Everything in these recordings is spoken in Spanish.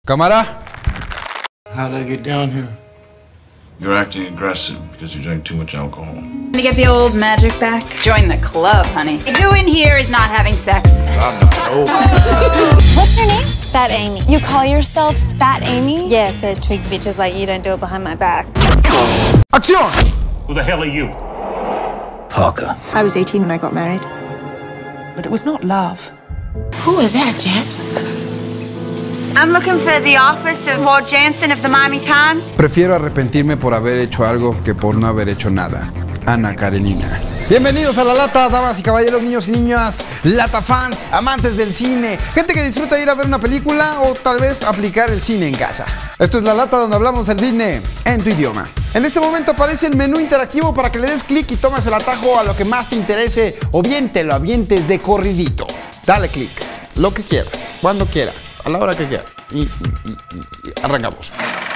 Cámara. How did I get down here? You're acting aggressive because you drank too much alcohol. To get the old magic back? Join the club, honey. Who in here is not having sex? I'm not old. What's your name? Fat Amy. You call yourself Fat Amy? Yeah, so trick bitches like you don't do it behind my back. ¡Acción! Who the hell are you? Parker. I was 18 when I got married. But it was not love. Who is that, Jack? I'm looking for the office of Ward Jansen of the Miami Times. Prefiero arrepentirme por haber hecho algo que por no haber hecho nada. Ana Karenina. Bienvenidos a La Lata, damas y caballeros, niños y niñas, Lata fans, amantes del cine, gente que disfruta ir a ver una película o tal vez aplicar el cine en casa. Esto es La Lata, donde hablamos del cine en tu idioma. En este momento aparece el menú interactivo para que le des clic y tomes el atajo a lo que más te interese o bien te lo avientes de corridito. Dale clic, lo que quieras, cuando quieras, a la hora que quieras. Y arrancamos.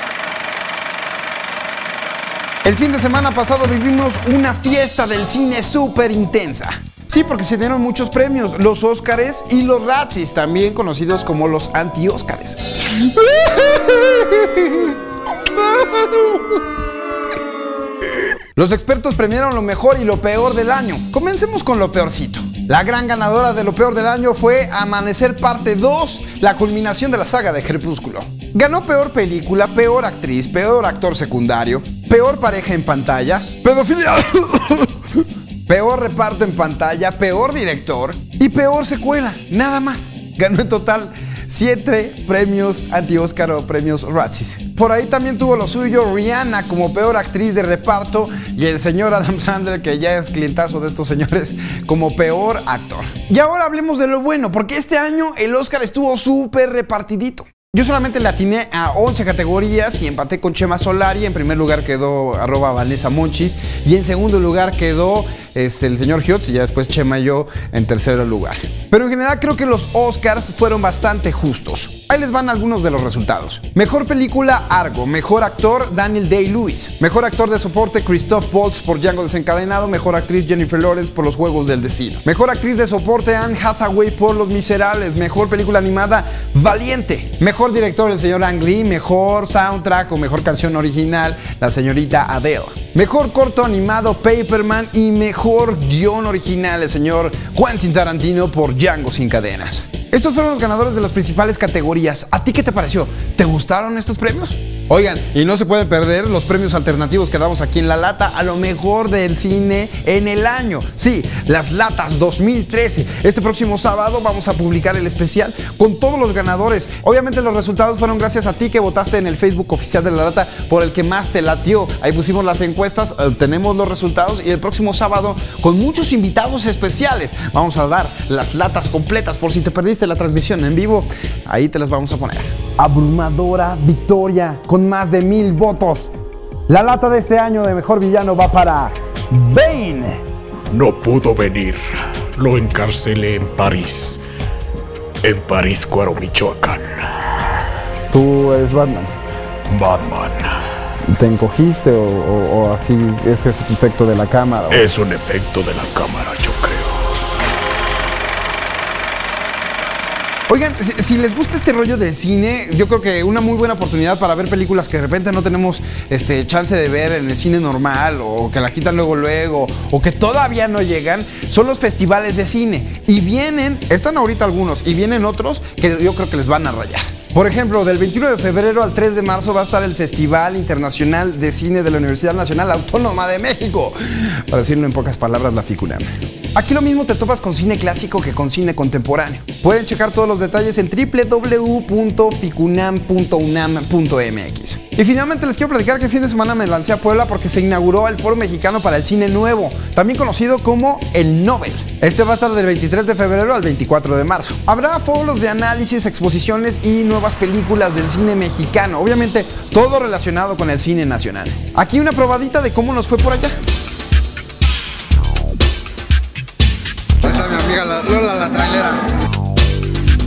El fin de semana pasado vivimos una fiesta del cine súper intensa. Sí, porque se dieron muchos premios, los Óscares y los Razzies, también conocidos como los anti-Óscares. Los expertos premiaron lo mejor y lo peor del año. Comencemos con lo peorcito. La gran ganadora de lo peor del año fue Amanecer Parte 2, la culminación de la saga de Crepúsculo. Ganó peor película, peor actriz, peor actor secundario, peor pareja en pantalla, pedofilia, peor reparto en pantalla, peor director y peor secuela, nada más. Ganó en total 7 premios anti-Óscar o premios Razzies. Por ahí también tuvo lo suyo Rihanna como peor actriz de reparto y el señor Adam Sandler, que ya es clientazo de estos señores, como peor actor. Y ahora hablemos de lo bueno, porque este año el Óscar estuvo súper repartidito. Yo solamente le atiné a 11 categorías y empaté con Chema Solari. En primer lugar quedó @VanessaMonchis y en segundo lugar quedó el señor Hiotz y ya después Chema y yo en tercer lugar. Pero en general creo que los Oscars fueron bastante justos. Ahí les van algunos de los resultados. Mejor película, Argo. Mejor actor, Daniel Day-Lewis. Mejor actor de soporte, Christoph Waltz por Django Desencadenado. Mejor actriz, Jennifer Lawrence por Los Juegos del Destino. Mejor actriz de soporte, Anne Hathaway por Los Miserables. Mejor película animada, Valiente. Mejor director, el señor Ang Lee. Mejor soundtrack o mejor canción original, la señorita Adele. Mejor corto animado, Paperman. Y mejor guión original, el señor Quentin Tarantino por Django Sin Cadenas. Estos fueron los ganadores de las principales categorías. ¿A ti qué te pareció? ¿Te gustaron estos premios? Oigan, y no se pueden perder los premios alternativos que damos aquí en La Lata a lo mejor del cine en el año. Sí, las Latas 2013. Este próximo sábado vamos a publicar el especial con todos los ganadores. Obviamente los resultados fueron gracias a ti que votaste en el Facebook oficial de La Lata por el que más te latió. Ahí pusimos las encuestas, tenemos los resultados y el próximo sábado con muchos invitados especiales vamos a dar las latas completas. Por si te perdiste la transmisión en vivo, ahí te las vamos a poner. Abrumadora victoria con más de 1000 votos. La lata de este año de mejor villano va para Bane. No pudo venir. Lo encarcelé en París. En Paríscuaro, Michoacán. Tú eres Batman. Batman. ¿Te encogiste o así es efecto de la cámara? Es un efecto de la cámara, yo creo. Oigan, si les gusta este rollo del cine, yo creo que una muy buena oportunidad para ver películas que de repente no tenemos chance de ver en el cine normal o que la quitan luego o que todavía no llegan, son los festivales de cine. Y están ahorita algunos y vienen otros que yo creo que les van a rayar. Por ejemplo, del 21 de febrero al 3 de marzo va a estar el Festival Internacional de Cine de la Universidad Nacional Autónoma de México. Para decirlo en pocas palabras, la FICUNAM. Aquí lo mismo te topas con cine clásico que con cine contemporáneo. Pueden checar todos los detalles en www.ficunam.unam.mx. Y finalmente les quiero platicar que el fin de semana me lancé a Puebla porque se inauguró el Foro Mexicano para el Cine Nuevo, también conocido como el Nobel. Este va a estar del 23 de febrero al 24 de marzo. Habrá foros de análisis, exposiciones y nuevas películas del cine mexicano. Obviamente todo relacionado con el cine nacional. Aquí una probadita de cómo nos fue por allá. Está mi amiga Lola, la trailera.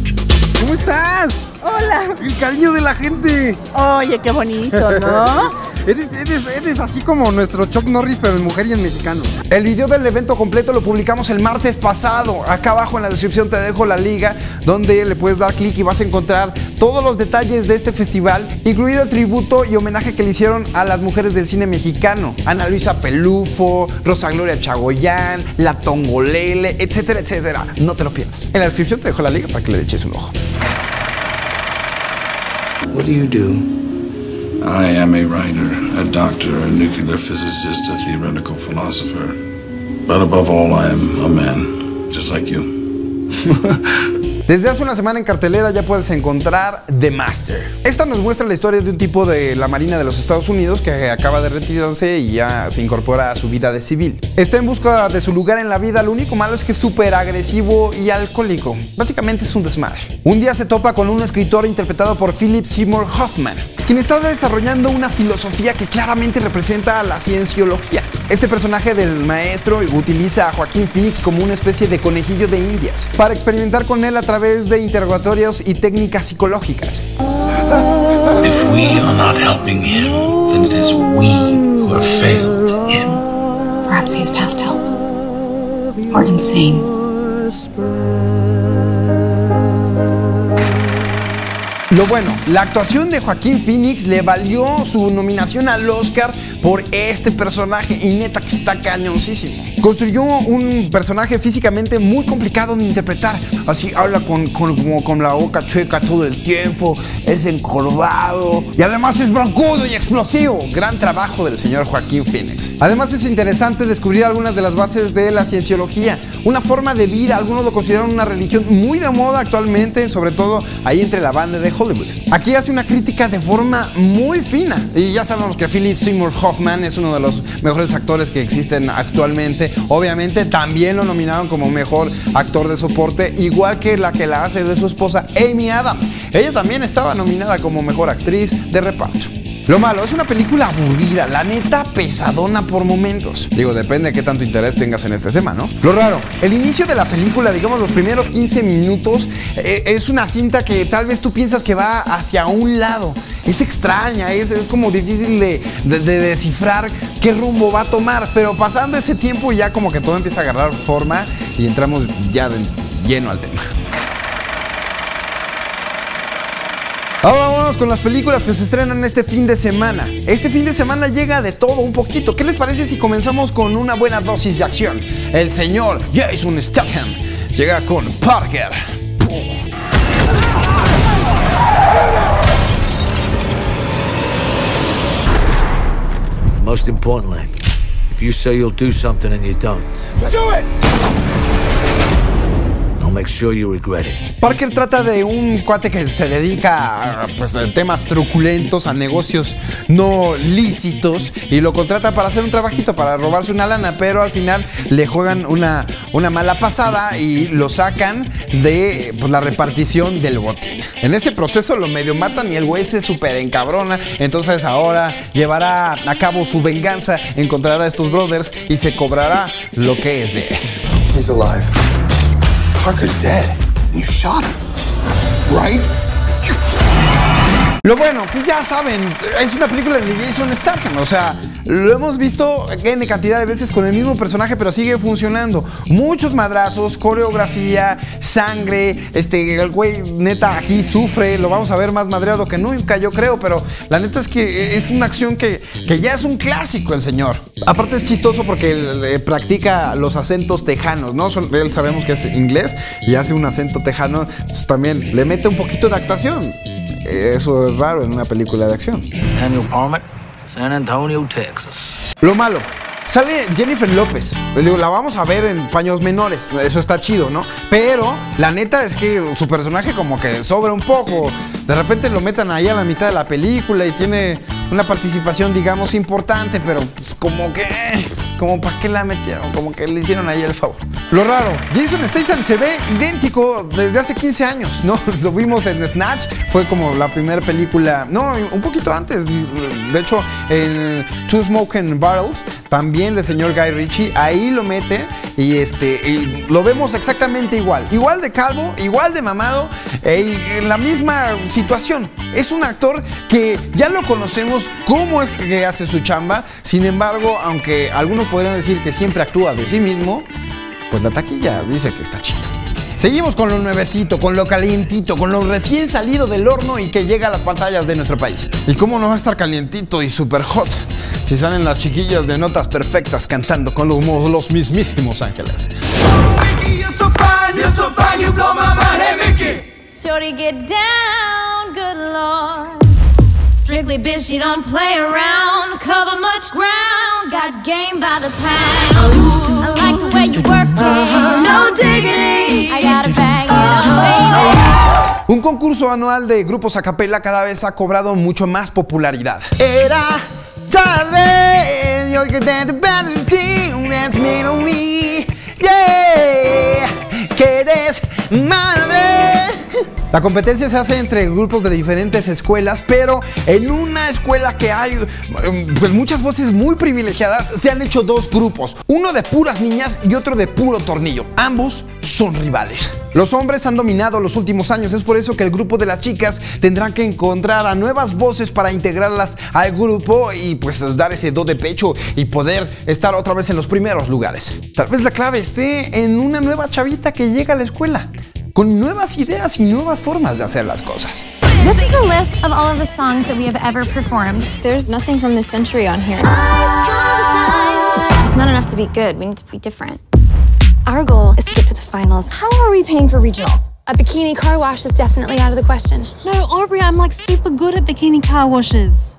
¿Cómo estás? Hola. El cariño de la gente. Oye, qué bonito, ¿no? Eres así como nuestro Chuck Norris, pero en mujer y en mexicano. El video del evento completo lo publicamos el martes pasado. Acá abajo en la descripción te dejo la liga donde le puedes dar clic y vas a encontrar todos los detalles de este festival, incluido el tributo y homenaje que le hicieron a las mujeres del cine mexicano. Ana Luisa Pelufo, Rosa Gloria Chagoyán, La Tongolele, etcétera, etcétera. No te lo pierdas. En la descripción te dejo la liga para que le eches un ojo. What do you do? I am a writer, a doctor, a nuclear physicist, a theoretical philosopher. But above all, I am a man, just like you. Desde hace una semana en cartelera ya puedes encontrar The Master. Esta nos muestra la historia de un tipo de la Marina de los Estados Unidos que acaba de retirarse y ya se incorpora a su vida de civil. Está en busca de su lugar en la vida, lo único malo es que es súper agresivo y alcohólico. Básicamente es un desmadre. Un día se topa con un escritor interpretado por Philip Seymour Hoffman, quien está desarrollando una filosofía que claramente representa a la cienciología. Este personaje del maestro utiliza a Joaquín Phoenix como una especie de conejillo de indias para experimentar con él a través de interrogatorios y técnicas psicológicas. If we are not helping him, then it is we who have failed him. Perhaps he's past help. Or insane. Lo bueno, la actuación de Joaquín Phoenix le valió su nominación al Oscar por este personaje y neta que está cañoncísimo. Construyó un personaje físicamente muy complicado de interpretar. Así habla como con la boca chueca todo el tiempo, es encorvado y además es broncudo y explosivo. Gran trabajo del señor Joaquín Phoenix. Además es interesante descubrir algunas de las bases de la cienciología, una forma de vida, algunos lo consideran una religión muy de moda actualmente, sobre todo ahí entre la banda de Hollywood. Aquí hace una crítica de forma muy fina y ya sabemos que Philip Seymour Hoffman es uno de los mejores actores que existen actualmente. Obviamente también lo nominaron como mejor actor de soporte, igual que la hace de su esposa Amy Adams. Ella también estaba nominada como mejor actriz de reparto. Lo malo, es una película aburrida, la neta pesadona por momentos. Digo, depende de qué tanto interés tengas en este tema, ¿no? Lo raro, el inicio de la película, digamos los primeros 15 minutos, es una cinta que tal vez tú piensas que va hacia un lado. Es extraña, es como difícil de descifrar qué rumbo va a tomar, pero pasando ese tiempo ya como que todo empieza a agarrar forma y entramos ya de lleno al tema. Ahora vámonos con las películas que se estrenan este fin de semana. Este fin de semana llega de todo un poquito. ¿Qué les parece si comenzamos con una buena dosis de acción? El señor Jason Statham llega con Parker. Most importantly, if you say you'll do something and you don't, do it! Make sure you regret it. Parker trata de un cuate que se dedica a temas truculentos, a negocios no lícitos, y lo contrata para hacer un trabajito, para robarse una lana, pero al final le juegan una mala pasada y lo sacan de la repartición del botín. En ese proceso lo medio matan y el güey se súper encabrona, entonces ahora llevará a cabo su venganza, encontrará a estos brothers y se cobrará lo que es de él. He's alive. Parker's dead. You shot him, right? Lo bueno, pues ya saben, es una película de Jason Statham, o sea, lo hemos visto N cantidad de veces con el mismo personaje, pero sigue funcionando. Muchos madrazos, coreografía, sangre, el güey neta aquí sufre, lo vamos a ver más madreado que nunca, yo creo, pero la neta es que es una acción que ya es un clásico el señor. Aparte es chistoso porque practica los acentos tejanos, ¿no? Él sabemos que es inglés y hace un acento tejano, entonces también le mete un poquito de actuación. Eso es raro en una película de acción. Daniel Palmer, San Antonio, Texas. Lo malo, sale Jennifer López. Digo, la vamos a ver en paños menores. Eso está chido, ¿no? Pero la neta es que su personaje como que sobra un poco. De repente lo metan ahí a la mitad de la película y tiene una participación, digamos, importante, pero pues como para qué la metieron, como que le hicieron ahí el favor. Lo raro, Jason Statham se ve idéntico desde hace 15 años, ¿no? Lo vimos en Snatch, fue como la primera película, no, un poquito antes, de hecho, en Two Smoking Barrels, también del señor Guy Ritchie, ahí lo mete y lo vemos exactamente igual de calvo, igual de mamado, en la misma situación. Es un actor que ya lo conocemos cómo es que hace su chamba. Sin embargo, aunque algunos podrían decir que siempre actúa de sí mismo, pues la taquilla dice que está chido. Seguimos con lo nuevecito, con lo calientito, con lo recién salido del horno y que llega a las pantallas de nuestro país. ¿Y cómo no va a estar calientito y super hot si salen las chiquillas de Notas Perfectas cantando con los mismísimos ángeles? Shorty, get down, good lord. Strictly bitch, you don't play around. Cover much ground, got game by the pound. I like the way you work it, no diggity. I gotta bag it up, baby. Un concurso anual de grupos a capela cada vez ha cobrado mucho más popularidad. Era tarde, you're the better thing that's me to me. Yeah, que desmadre. La competencia se hace entre grupos de diferentes escuelas, pero en una escuela que hay pues muchas voces muy privilegiadas, se han hecho dos grupos, uno de puras niñas y otro de puro tornillo. Ambos son rivales. Los hombres han dominado los últimos años, es por eso que el grupo de las chicas tendrán que encontrar a nuevas voces para integrarlas al grupo y pues dar ese do de pecho y poder estar otra vez en los primeros lugares. Tal vez la clave esté en una nueva chavita que llega a la escuela con nuevas ideas y nuevas formas de hacer las cosas. This is a list of all of the songs that we have ever performed. There's nothing from this century on here. It's not enough to be good. We need to be different. Our goal is to get to the finals. How are we paying for regionals? A bikini car wash is definitely out of the question. No, Aubrey, I'm like super good at bikini car washes.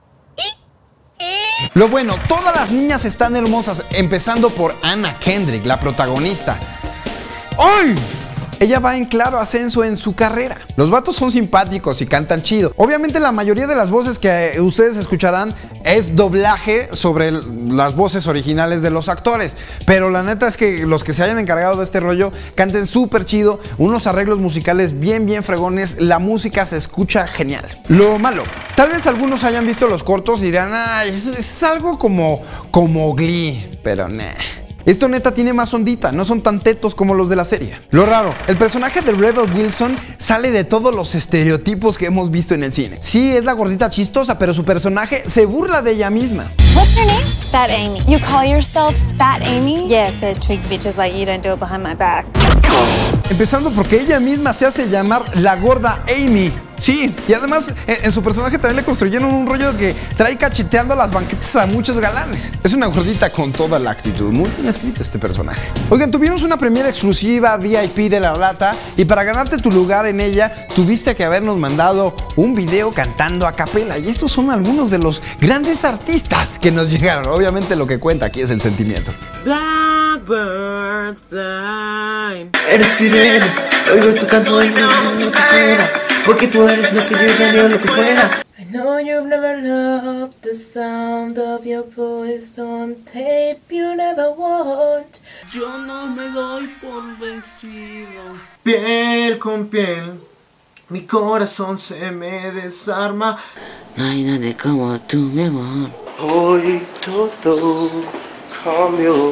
Lo bueno, todas las niñas están hermosas, empezando por Anna Kendrick, la protagonista. ¡Ay! Ella va en claro ascenso en su carrera. Los vatos son simpáticos y cantan chido. Obviamente la mayoría de las voces que ustedes escucharán es doblaje sobre las voces originales de los actores. Pero la neta es que los que se hayan encargado de este rollo canten súper chido. Unos arreglos musicales bien fregones. La música se escucha genial. Lo malo, tal vez algunos hayan visto los cortos y dirán, ay, es algo como Glee. Pero nah. Esto neta tiene más ondita, no son tan tetos como los de la serie. Lo raro, el personaje de Rebel Wilson sale de todos los estereotipos que hemos visto en el cine. Sí, es la gordita chistosa, pero su personaje se burla de ella misma. What's your name? That Amy. You call yourself That Amy? Yeah, so twig bitches like you don't do it behind my back. Empezando porque ella misma se hace llamar la gorda Amy. Sí, y además en su personaje también le construyeron un rollo que trae cacheteando las banquetas a muchos galanes. Es una gordita con toda la actitud. Muy bien escrito este personaje. Oigan, tuvimos una premiera exclusiva VIP de La Lata y para ganarte tu lugar en ella tuviste que habernos mandado un video cantando a capela. Y estos son algunos de los grandes artistas que nos llegaron. Obviamente lo que cuenta aquí es el sentimiento. Blackbird fly. Eres sirena, oigo tu canto y me lo que fuera. Porque tú eres lo que yo daría lo que fuera. I know you've never loved the sound of your voice on tape you never want. Yo no me doy por vencido. Piel con piel, mi corazón se me desarma. No hay nadie como tú, mi amor. Hoy todo cambió,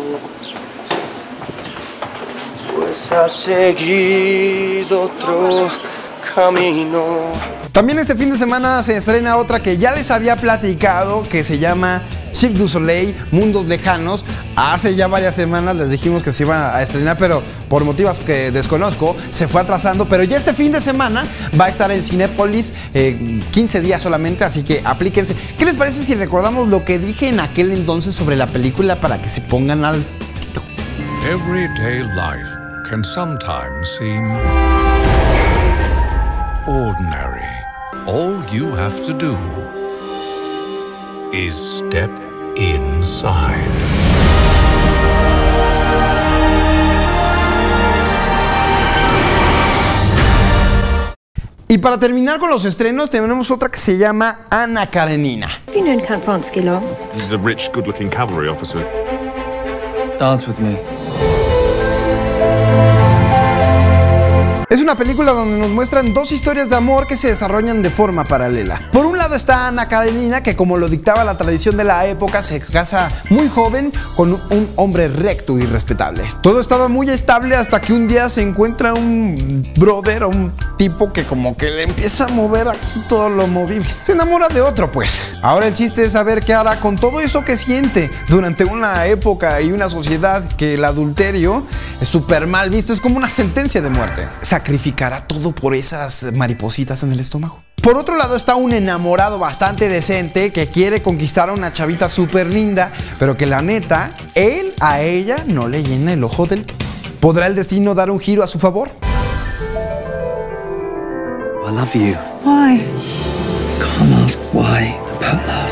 pues has seguido otro camino. También este fin de semana se estrena otra que ya les había platicado, que se llama Cirque du Soleil, Mundos Lejanos. Hace ya varias semanas les dijimos que se iba a estrenar, pero por motivos que desconozco, se fue atrasando. Pero ya este fin de semana va a estar en Cinépolis, 15 días solamente, así que aplíquense. ¿Qué les parece si recordamos lo que dije en aquel entonces sobre la película para que se pongan al tiro? Everyday life can sometimes seem ordinary. All you have to do is step inside. Y para terminar con los estrenos, tenemos otra que se llama Anna Karenina. Have you known Count Vronsky long? He's a rich, good-looking cavalry officer. Dance with me. Es una película donde nos muestran dos historias de amor que se desarrollan de forma paralela. Por un lado está Anna Karenina, que como lo dictaba la tradición de la época, se casa muy joven con un hombre recto y respetable. Todo estaba muy estable hasta que un día se encuentra un brother o un tipo que como que le empieza a mover aquí todo lo movible. Se enamora de otro, pues. Ahora el chiste es saber qué hará con todo eso que siente durante una época y una sociedad que el adulterio es súper mal visto, es como una sentencia de muerte. ¿Sacrificará todo por esas maripositas en el estómago? Por otro lado está un enamorado bastante decente que quiere conquistar a una chavita súper linda, pero que la neta, él a ella no le llena el ojo del todo. ¿Podrá el destino dar un giro a su favor? I love you. Why? Can't ask why about love.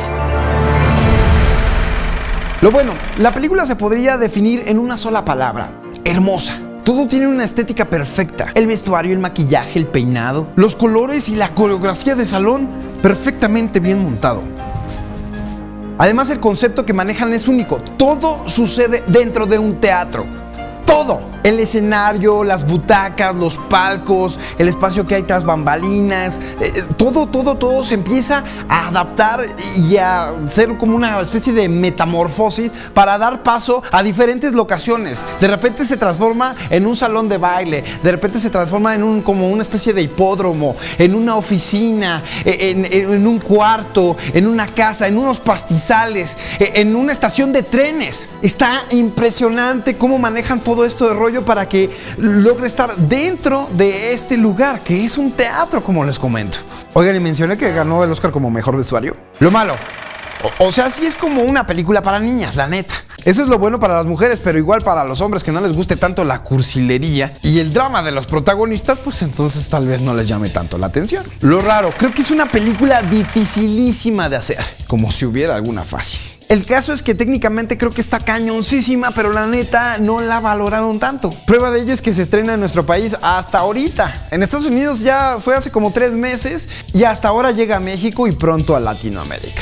Lo bueno, la película se podría definir en una sola palabra: hermosa. Todo tiene una estética perfecta. El vestuario, el maquillaje, el peinado, los colores y la coreografía de salón perfectamente bien montado. Además, el concepto que manejan es único. Todo sucede dentro de un teatro. Todo. El escenario, las butacas, los palcos, el espacio que hay tras bambalinas, todo se empieza a adaptar y a hacer como una especie de metamorfosis para dar paso a diferentes locaciones. De repente se transforma en un salón de baile, de repente se transforma en como una especie de hipódromo, en una oficina, en un cuarto, en una casa, en unos pastizales, en una estación de trenes. Está impresionante cómo manejan todo esto de rollo para que logre estar dentro de este lugar, que es un teatro, como les comento. Oigan, y mencioné que ganó el Oscar como mejor vestuario. Lo malo, o sea, sí es como una película para niñas, la neta. Eso es lo bueno para las mujeres, pero igual para los hombres que no les guste tanto la cursilería y el drama de los protagonistas, pues entonces tal vez no les llame tanto la atención. Lo raro, creo que es una película dificilísima de hacer, como si hubiera alguna fácil. El caso es que técnicamente creo que está cañoncísima, pero la neta no la valoraron tanto. Prueba de ello es que se estrena en nuestro país hasta ahorita. En Estados Unidos ya fue hace como 3 meses y hasta ahora llega a México y pronto a Latinoamérica.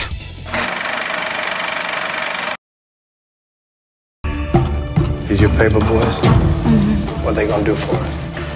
These your paper boys? What they gonna do for us?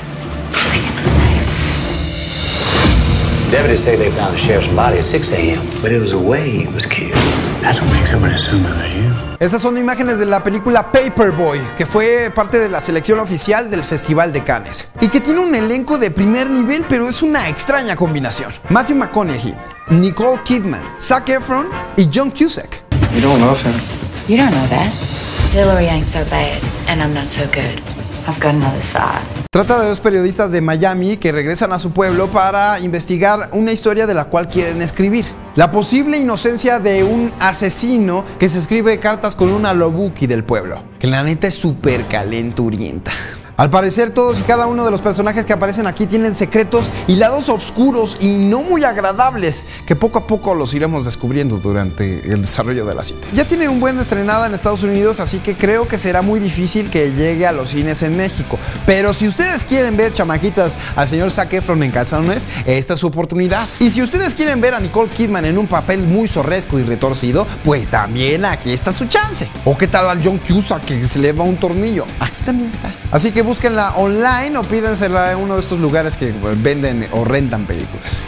Deputies say they found the sheriff's body at 6 a.m., but it was away he was killed. That's what makes everybody assume it was you. Estas son imágenes de la película Paperboy, que fue parte de la selección oficial del Festival de Cannes y que tiene un elenco de primer nivel, pero es una extraña combinación. Matthew McConaughey, Nicole Kidman, Zac Efron y John Cusack. You don't know him. You don't know that. Hillary ain't so bad, and I'm not so good. I've got another side. Trata de 2 periodistas de Miami que regresan a su pueblo para investigar una historia de la cual quieren escribir. La posible inocencia de un asesino que se escribe cartas con una lobuki del pueblo, que la neta es súper calenturienta. Al parecer todos y cada uno de los personajes que aparecen aquí tienen secretos y lados oscuros y no muy agradables que poco a poco los iremos descubriendo durante el desarrollo de la cinta. Ya tiene un buen estrenada en Estados Unidos, así que creo que será muy difícil que llegue a los cines en México. Pero si ustedes quieren ver, chamaquitas, al señor Zac Efron en calzones, esta es su oportunidad. Y si ustedes quieren ver a Nicole Kidman en un papel muy zorresco y retorcido, pues también aquí está su chance. O qué tal al John Cusack que se le va un tornillo, aquí también está. Así que búsquenla online o pídensela en uno de estos lugares que venden o rentan películas.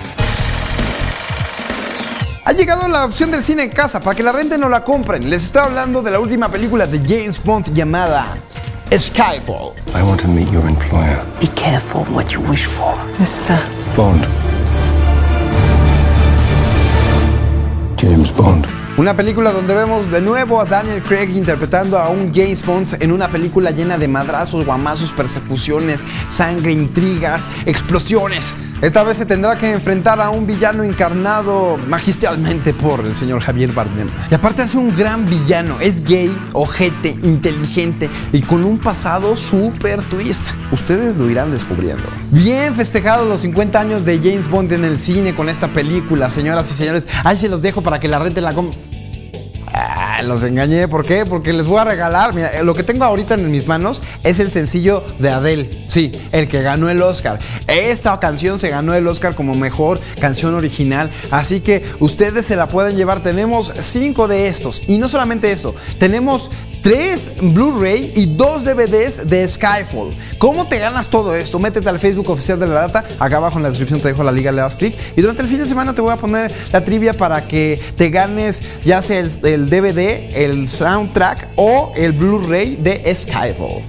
Ha llegado la opción del cine en casa para que la renten o la compren. Les estoy hablando de la última película de James Bond llamada Skyfall. I want to meet your employer. Be careful what you wish for, Mr. Bond. James Bond. Una película donde vemos de nuevo a Daniel Craig interpretando a un James Bond en una película llena de madrazos, guamazos, persecuciones, sangre, intrigas, explosiones. Esta vez se tendrá que enfrentar a un villano encarnado magistralmente por el señor Javier Bardem. Y aparte hace un gran villano, es gay, ojete, inteligente y con un pasado súper twist. Ustedes lo irán descubriendo. Bien festejados los 50 años de James Bond en el cine con esta película, señoras y señores. Ahí se los dejo para que la renten, la compren. Los engañé, ¿por qué? Porque les voy a regalar, mira, lo que tengo ahorita en mis manos es el sencillo de Adele, sí, el que ganó el Oscar. Esta canción se ganó el Oscar como mejor canción original, así que ustedes se la pueden llevar. Tenemos 5 de estos, y no solamente eso, tenemos 3 Blu-ray y 2 DVDs de Skyfall. ¿Cómo te ganas todo esto? Métete al Facebook oficial de La Lata. Acá abajo en la descripción te dejo la liga, le das clic. Y durante el fin de semana te voy a poner la trivia para que te ganes ya sea el DVD, el soundtrack o el Blu-ray de Skyfall.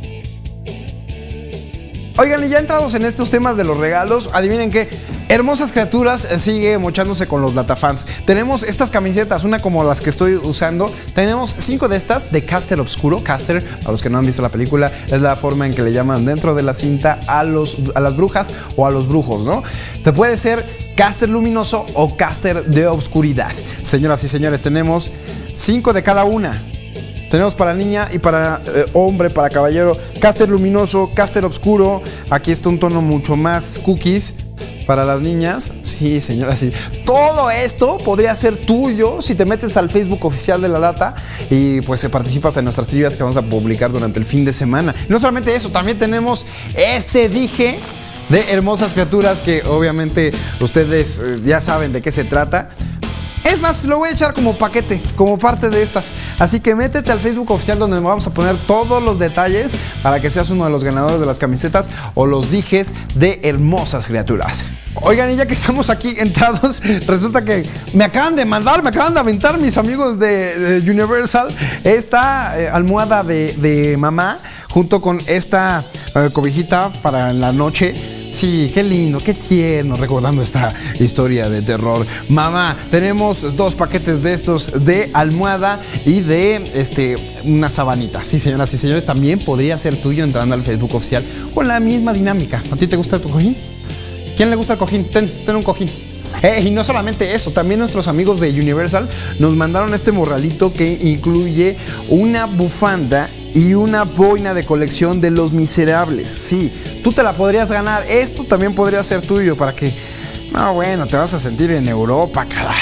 Oigan, y ya entrados en estos temas de los regalos, adivinen qué, Hermosas Criaturas sigue mochándose con los Latafans. Tenemos estas camisetas, una como las que estoy usando. Tenemos 5 de estas de Caster Obscuro. Caster, a los que no han visto la película, es la forma en que le llaman dentro de la cinta a las brujas o a los brujos, ¿no? Te puede ser Caster Luminoso o Caster de Obscuridad. Señoras y señores, tenemos 5 de cada una. Tenemos para niña y para hombre, para caballero, Caster Luminoso, Caster Obscuro. Aquí está un tono mucho más cookies para las niñas. Sí, señoras, sí. Todo esto podría ser tuyo si te metes al Facebook oficial de La Lata y pues participas en nuestras trivias que vamos a publicar durante el fin de semana. Y no solamente eso, también tenemos este dije de Hermosas Criaturas que obviamente ustedes ya saben de qué se trata. Es más, lo voy a echar como paquete, como parte de estas. Así que métete al Facebook oficial donde vamos a poner todos los detalles para que seas uno de los ganadores de las camisetas o los dijes de Hermosas Criaturas. Oigan, y ya que estamos aquí entrados, resulta que me acaban de aventar mis amigos de Universal esta almohada de mamá junto con esta cobijita para la noche. Sí, qué lindo, qué tierno, recordando esta historia de terror. Mamá, tenemos 2 paquetes de estos de almohada y de una sabanita. Sí, señoras y señores, también podría ser tuyo entrando al Facebook oficial con la misma dinámica. ¿A ti te gusta tu cojín? ¿Quién le gusta el cojín? Ten un cojín. Y no solamente eso, también nuestros amigos de Universal nos mandaron este morralito que incluye una bufanda y una boina de colección de Los Miserables. Sí, tú te la podrías ganar. Esto también podría ser tuyo para que... No, bueno, te vas a sentir en Europa, caray.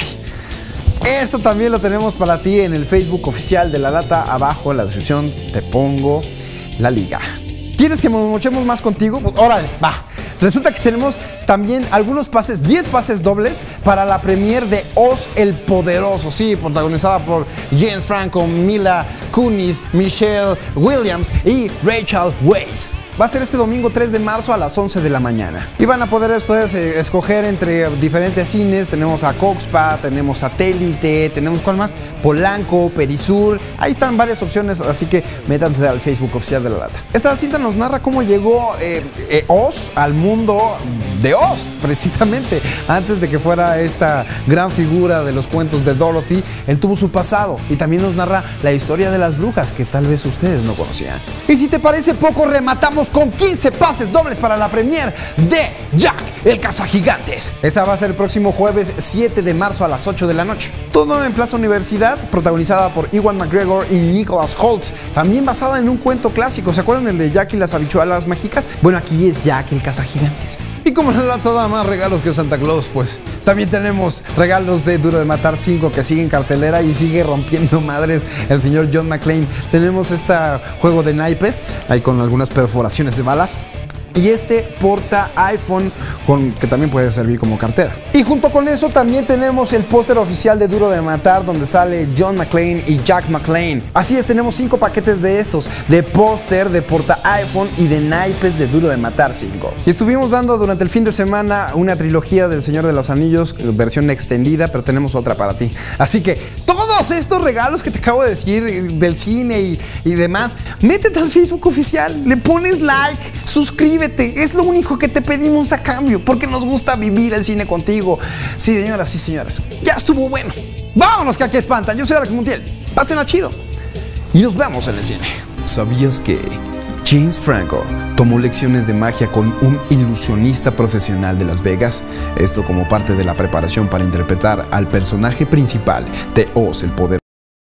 Esto también lo tenemos para ti en el Facebook oficial de La Lata. Abajo en la descripción te pongo la liga. ¿Quieres que nos mochemos más contigo? Pues, órale, va. Resulta que tenemos también algunos pases, 10 pases dobles para la premiere de Oz el Poderoso. Sí, protagonizada por James Franco, Mila Kunis, Michelle Williams y Rachel Weisz. Va a ser este domingo 3 de marzo a las 11 de la mañana. Y van a poder ustedes escoger entre diferentes cines. Tenemos a Coxpa, tenemos Satélite, tenemos ¿cuál más? Polanco, Perisur. Ahí están varias opciones, así que métanse al Facebook oficial de La Lata. Esta cinta nos narra cómo llegó Oz al mundo de Oz, precisamente. Antes de que fuera esta gran figura de los cuentos de Dorothy, él tuvo su pasado. Y también nos narra la historia de las brujas, que tal vez ustedes no conocían. Y si te parece poco, rematamos con 15 pases dobles para la premiere de Jack, el Cazagigantes. Esa va a ser el próximo jueves 7 de marzo a las 8 de la noche. Todo en Plaza Universidad, protagonizada por Ewan McGregor y Nicholas Hoult. También basada en un cuento clásico. ¿Se acuerdan el de Jack y las habichuelas mágicas? Bueno, aquí es Jack, el Cazagigantes. Y como no da toda más regalos que Santa Claus, pues también tenemos regalos de Duro de Matar 5 que sigue en cartelera y sigue rompiendo madres el señor John McClane. Tenemos este juego de naipes, ahí con algunas perforaciones de balas. Y este porta iPhone que también puede servir como cartera. Y junto con eso también tenemos el póster oficial de Duro de Matar donde sale John McClane y Jack McClane. Así es, tenemos 5 paquetes de estos, de póster, de porta iPhone y de naipes de Duro de Matar 5. Y estuvimos dando durante el fin de semana una trilogía del Señor de los Anillos, versión extendida, pero tenemos otra para ti. Así que todos estos regalos que te acabo de decir del cine y demás, métete al Facebook oficial, le pones like, suscríbete. Es lo único que te pedimos a cambio, porque nos gusta vivir el cine contigo. Sí, señoras, sí, señores. Ya estuvo bueno. Vámonos, que aquí espantan. Yo soy Alex Montiel. Pásenla chido. Y nos vemos en el cine. ¿Sabías que James Franco tomó lecciones de magia con un ilusionista profesional de Las Vegas? Esto como parte de la preparación para interpretar al personaje principal de Oz el Poderoso.